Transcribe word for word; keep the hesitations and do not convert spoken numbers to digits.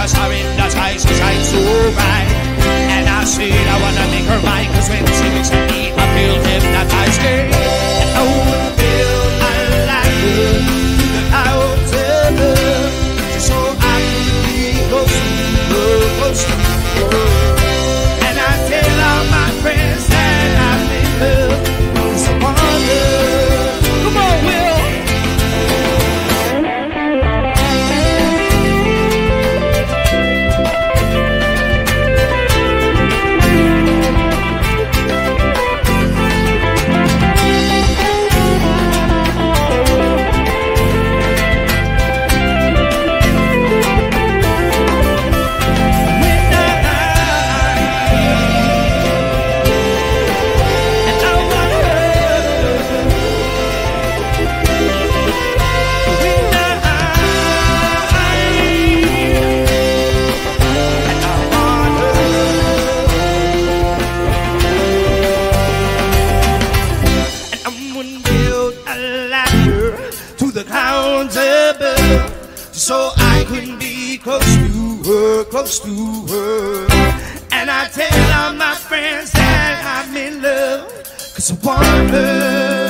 a star in the sky, she shines so bright. And I said I wanna make her mine, cause when she looks at me I feel hypnotized. And I would build a ladder to the clouds above, just so I could be close to her, close to her. And I tell all my friends that I'm in love, cause I want her. Come on, Will. So I couldn't be close to her, close to her. And I tell all my friends that I'm in love, cause I want her.